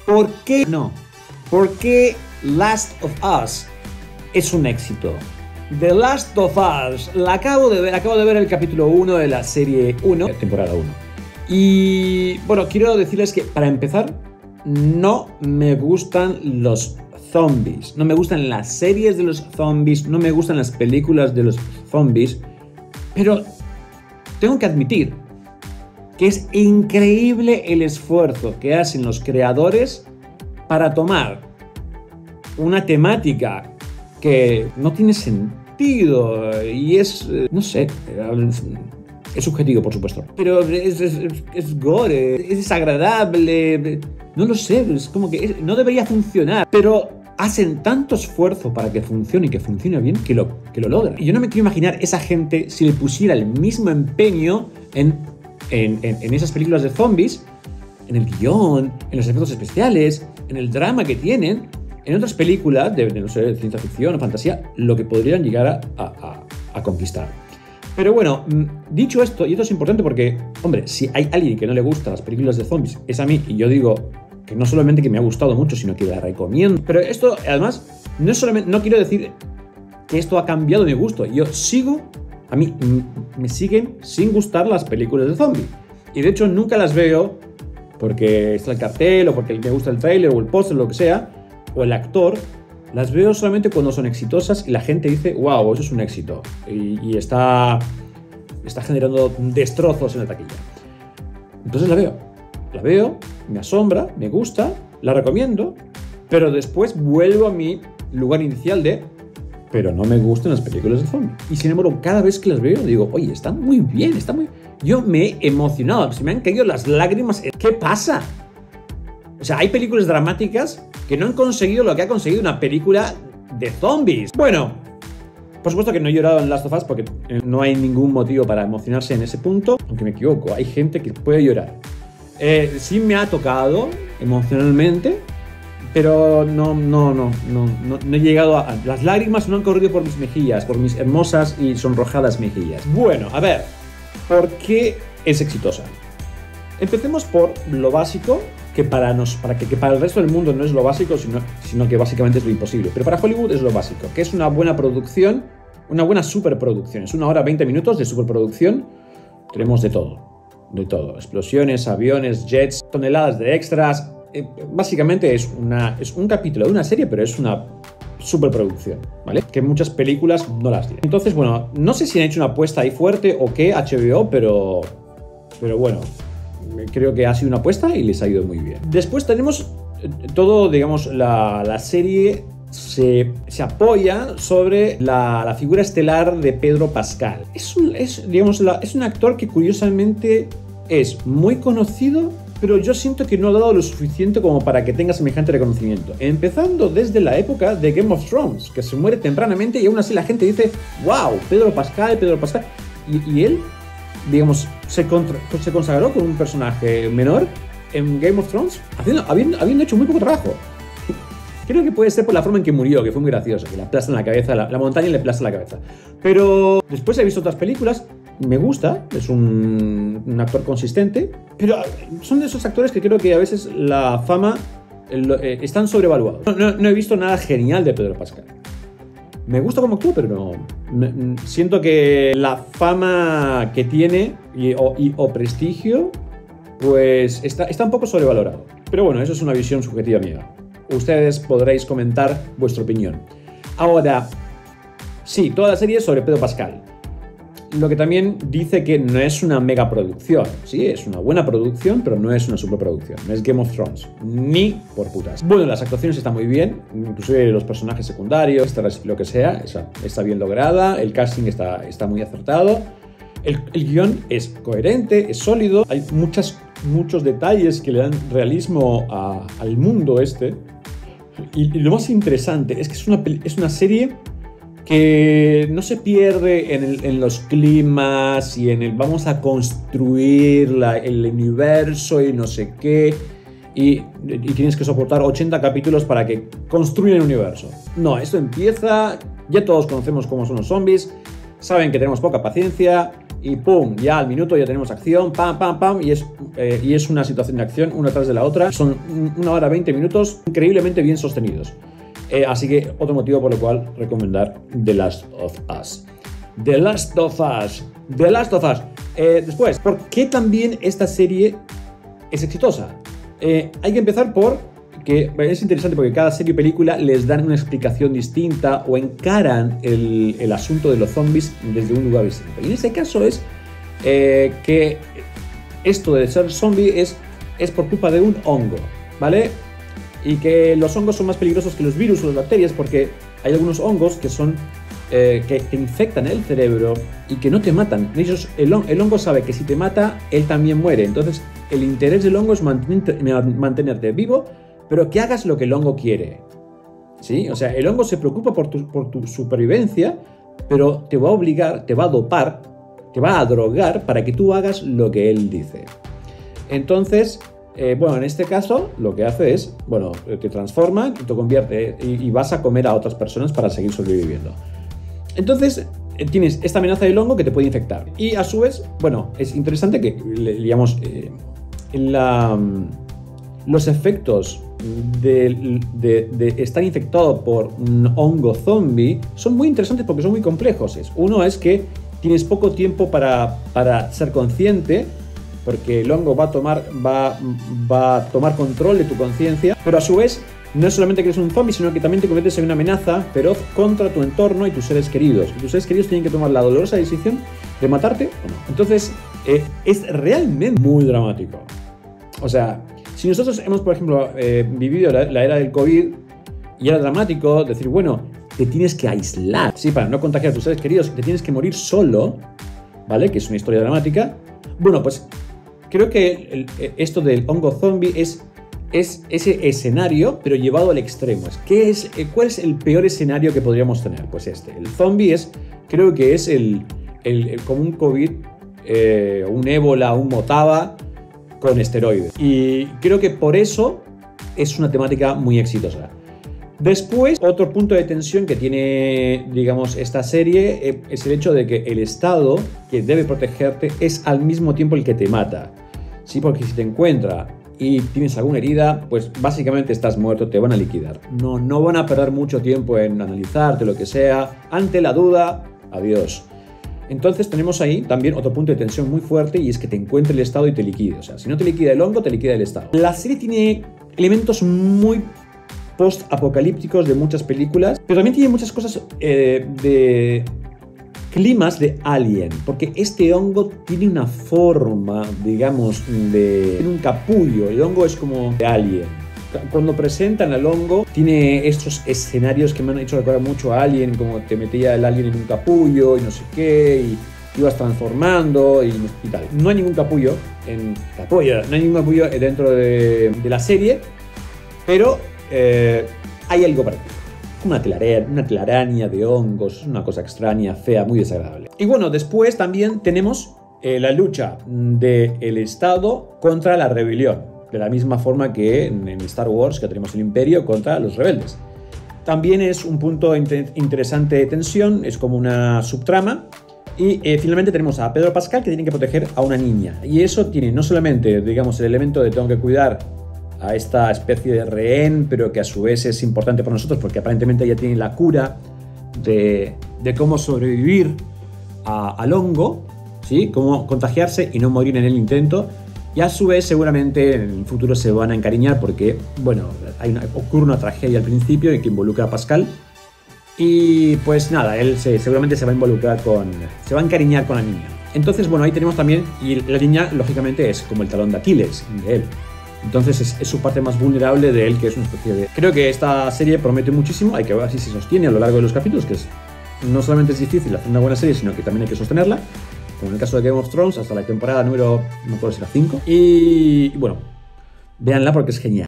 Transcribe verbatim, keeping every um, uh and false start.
¿Por qué no? ¿Por qué Last of Us es un éxito? The Last of Us, la acabo de ver, acabo de ver el capítulo uno de la serie uno, temporada uno. Y bueno, quiero decirles que para empezar, no me gustan los zombies. No me gustan las series de los zombies, no me gustan las películas de los zombies. Pero tengo que admitir que es increíble el esfuerzo que hacen los creadores para tomar una temática que no tiene sentido y es, no sé, es subjetivo, por supuesto, pero es, es, es gore, es desagradable, no lo sé, es como que es, no debería funcionar, pero hacen tanto esfuerzo para que funcione y que funcione bien que lo, que lo logran. Y yo no me quiero imaginar esa gente si le pusiera el mismo empeño en, en, en, en esas películas de zombies, en el guión, en los efectos especiales, en el drama que tienen, en otras películas de, de no sé, de ciencia ficción o fantasía, lo que podrían llegar a, a, a conquistar. Pero bueno, dicho esto, y esto es importante porque, hombre, si hay alguien que no le gusta las películas de zombies, es a mí, y yo digo que no solamente que me ha gustado mucho, sino que la recomiendo. Pero esto, además, no es solamente, no quiero decir que esto ha cambiado mi gusto. Yo sigo, a mí me siguen sin gustar las películas de zombies. Y de hecho nunca las veo porque está el cartel, o porque me gusta el trailer, o el póster, lo que sea, o el actor. Las veo solamente cuando son exitosas y la gente dice, wow, eso es un éxito. Y, y está, está generando destrozos en la taquilla. Entonces la veo. La veo, me asombra, me gusta, la recomiendo, pero después vuelvo a mi lugar inicial de, pero no me gustan las películas de zombies. Y sin embargo, cada vez que las veo, digo, oye, están muy bien, están muy... Yo me he emocionado, se me han caído las lágrimas. ¿Qué pasa? O sea, hay películas dramáticas que no han conseguido lo que ha conseguido una película de zombies. Bueno, por supuesto que no he llorado en Last of Us porque no hay ningún motivo para emocionarse en ese punto, aunque me equivoco, hay gente que puede llorar. Eh, sí me ha tocado emocionalmente, pero no, no, no, no, no, no he llegado a... Las lágrimas no han corrido por mis mejillas, por mis hermosas y sonrojadas mejillas. Bueno, a ver, ¿por qué es exitosa? Empecemos por lo básico, que para, nos, para que, que para el resto del mundo no es lo básico, sino, sino que básicamente es lo imposible. Pero para Hollywood es lo básico, que es una buena producción, una buena superproducción. Es una hora veinte minutos de superproducción. Tenemos de todo. De todo, explosiones, aviones, jets, toneladas de extras. Eh, básicamente es, una, es un capítulo de una serie, pero es una superproducción, ¿vale? Que muchas películas no las tienen. Entonces, bueno, no sé si han hecho una apuesta ahí fuerte o qué, H B O, pero, pero bueno, creo que ha sido una apuesta y les ha ido muy bien. Después tenemos todo, digamos, la, la serie se, se apoya sobre la, la figura estelar de Pedro Pascal. Es un, es, digamos, la, es un actor que curiosamente es muy conocido, pero yo siento que no ha dado lo suficiente como para que tenga semejante reconocimiento. Empezando desde la época de Game of Thrones, que se muere tempranamente y aún así la gente dice, wow, Pedro Pascal, Pedro Pascal. Y, y él, digamos, se, contra, se consagró con un personaje menor en Game of Thrones, haciendo, habiendo, habiendo hecho muy poco trabajo. Creo que puede ser por la forma en que murió, que fue muy gracioso, que le aplastan la cabeza, la, la montaña le aplasta la cabeza. Pero después he visto otras películas, me gusta, es un, un actor consistente, pero son de esos actores que creo que a veces la fama el, eh, están sobrevaluados. No, no, no he visto nada genial de Pedro Pascal. Me gusta como actúa, pero no. Me, siento que la fama que tiene y, o, y, o prestigio, pues está, está un poco sobrevalorado. Pero bueno, eso es una visión subjetiva mía. Ustedes podréis comentar vuestra opinión. Ahora, sí, toda la serie es sobre Pedro Pascal. Lo que también dice que no es una mega producción. Sí, es una buena producción, pero no es una superproducción. No es Game of Thrones. Ni por putas. Bueno, las actuaciones están muy bien. Inclusive los personajes secundarios, lo que sea, está, está bien lograda. El casting está, está muy acertado. El, el guión es coherente, es sólido. Hay muchas, muchos detalles que le dan realismo a, al mundo este. Y, y lo más interesante es que es una, es una serie que no se pierde en, el, en los climas y en el vamos a construir la, el universo y no sé qué. Y, y tienes que soportar ochenta capítulos para que construyan el universo. No, esto empieza, ya todos conocemos cómo son los zombies, saben que tenemos poca paciencia, y pum, ya al minuto ya tenemos acción, pam, pam, pam, y es, eh, y es una situación de acción una tras de la otra. Son una hora veinte minutos increíblemente bien sostenidos. Eh, así que otro motivo por el cual recomendar The Last of Us. The Last of Us. The Last of Us. Eh, después, ¿por qué también esta serie es exitosa? Eh, hay que empezar por que es interesante porque cada serie o película les dan una explicación distinta o encaran el, el asunto de los zombies desde un lugar distinto. Y en este caso es eh, que esto de ser zombie es, es por culpa de un hongo, ¿vale? Y que los hongos son más peligrosos que los virus o las bacterias porque hay algunos hongos que son eh, que te infectan el cerebro y que no te matan. Ellos, el, el hongo sabe que si te mata, él también muere. Entonces, el interés del hongo es mantenerte, mantenerte vivo, pero que hagas lo que el hongo quiere. ¿Sí? O sea, el hongo se preocupa por tu, por tu supervivencia, pero te va a obligar, te va a dopar, te va a drogar para que tú hagas lo que él dice. Entonces, eh, bueno, en este caso, lo que hace es, bueno, te transforma y te convierte y, y vas a comer a otras personas para seguir sobreviviendo. Entonces, tienes esta amenaza del hongo que te puede infectar. Y a su vez, bueno, es interesante que, digamos, eh, en la, los efectos de, de, de estar infectado por un hongo zombie son muy interesantes porque son muy complejos. Uno es que tienes poco tiempo para, para ser consciente, porque el hongo va a tomar, va, va a tomar control de tu conciencia, pero a su vez no es solamente que eres un zombie, sino que también te conviertes en una amenaza feroz contra tu entorno y tus seres queridos. Y tus seres queridos tienen que tomar la dolorosa decisión de matarte o no. Entonces, eh, es realmente muy dramático. O sea, si nosotros hemos, por ejemplo, eh, vivido la, la era del COVID y era dramático decir, bueno, te tienes que aislar, sí, para no contagiar a tus seres queridos, te tienes que morir solo, ¿vale? Que es una historia dramática. Bueno, pues creo que el, el, esto del hongo zombie es, es ese escenario, pero llevado al extremo. ¿Qué es, ¿Cuál es el peor escenario que podríamos tener? Pues este. El zombie es, creo que es el, el, el como un COVID, eh, un ébola, un motaba con esteroides. Y creo que por eso es una temática muy exitosa. Después, otro punto de tensión que tiene, digamos, esta serie eh, es el hecho de que el Estado que debe protegerte es al mismo tiempo el que te mata. Sí, porque si te encuentra y tienes alguna herida, pues básicamente estás muerto, te van a liquidar. No, no van a perder mucho tiempo en analizarte, lo que sea. Ante la duda, adiós. Entonces tenemos ahí también otro punto de tensión muy fuerte y es que te encuentre el Estado y te liquide. O sea, si no te liquida el hongo, te liquida el Estado. La serie tiene elementos muy post-apocalípticos de muchas películas, pero también tiene muchas cosas eh, de climas de Alien, porque este hongo tiene una forma, digamos, de... tiene un capullo. El hongo es como de Alien. Cuando presentan al hongo, tiene estos escenarios que me han hecho recordar mucho a Alien, como te metía el alien en un capullo y no sé qué, y ibas transformando y, y tal. No hay ningún capullo en capullo, no hay ningún capullo dentro de, de la serie, pero eh, hay algo parecido. Una telaraña, una telaraña de hongos, una cosa extraña, fea, muy desagradable. Y bueno, después también tenemos eh, la lucha del Estado contra la rebelión. De la misma forma que en Star Wars, que tenemos el Imperio contra los rebeldes. También es un punto inter interesante de tensión, es como una subtrama. Y eh, finalmente tenemos a Pedro Pascal, que tiene que proteger a una niña. Y eso tiene no solamente, digamos, el elemento de tengo que cuidar a esta especie de rehén, pero que a su vez es importante para nosotros porque aparentemente ella tiene la cura de, de cómo sobrevivir a, al hongo, ¿sí? Cómo contagiarse y no morir en el intento. Y a su vez seguramente en el futuro se van a encariñar porque, bueno, hay una, ocurre una tragedia al principio y que involucra a Pascal. Y pues nada, él se, seguramente se va a involucrar con... se va a encariñar con la niña. Entonces, bueno, ahí tenemos también... y la niña, lógicamente, es como el talón de Aquiles de él. Entonces es, es su parte más vulnerable de él, que es una especie de... Creo que esta serie promete muchísimo. Hay que ver si se sostiene a lo largo de los capítulos, que es, no solamente es difícil hacer una buena serie, sino que también hay que sostenerla. Como en el caso de Game of Thrones, hasta la temporada número, no puedo decir, cinco. Y, y bueno, véanla porque es genial.